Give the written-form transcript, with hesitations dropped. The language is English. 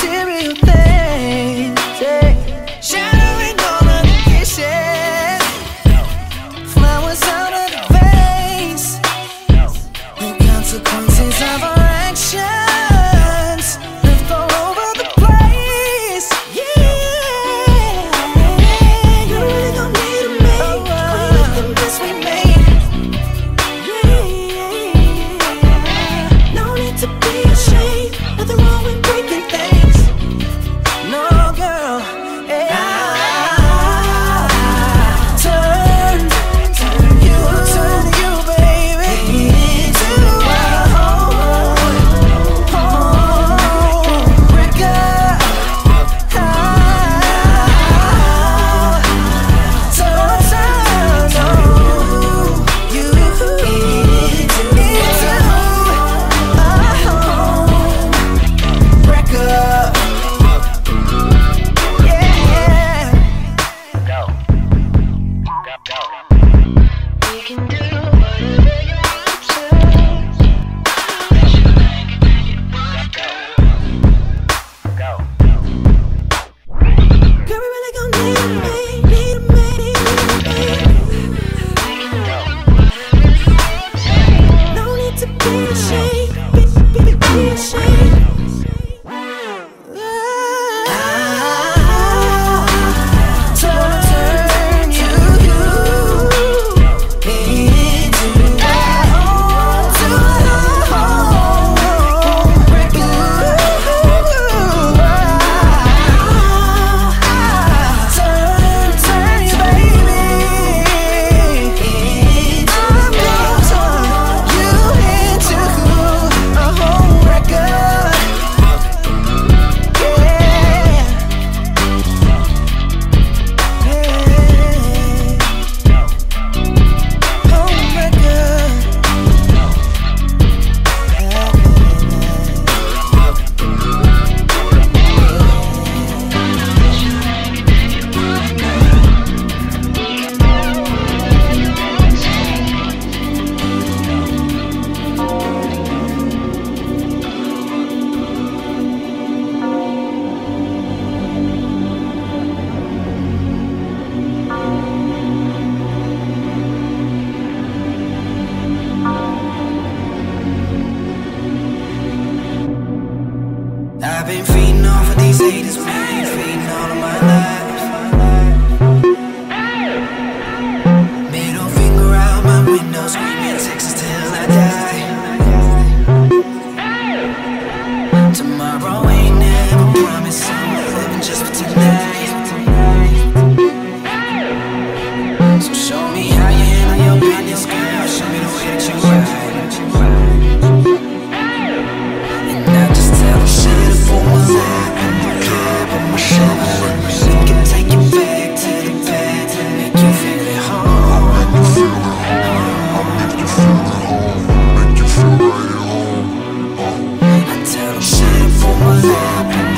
material things, yeah. Shattering all of the dishes, flowers out of the vase. The consequences of our actions left all over the place, yeah. You really gon' need a mate, clean up the mess we made, yeah. No need to be ashamed, nothing wrong with breaking things. No, girl, yeah. Turn you, baby, into a home breaker. You into a home breaker. Yeah. We can do whatever you want to. Girl, we really gon' need a mate, need a mate, no need to be ashamed, be ashamed. Turn you into a home breaker. Turn you, baby. I'm gonna turn you into a home wrecker. Yeah. Home wrecker. I've been feeding off of these haters, man, feeding all of my life. Middle finger out my window, screaming Texas till I die. Tomorrow ain't never promised, so I'm living just for tonight. So show me how you handle your business, girl. Show me the way that you ride. And I just tell them shit for my life, in my club, in my shower. We can take you back to the past and make you feel at home. I tell them shit for my life.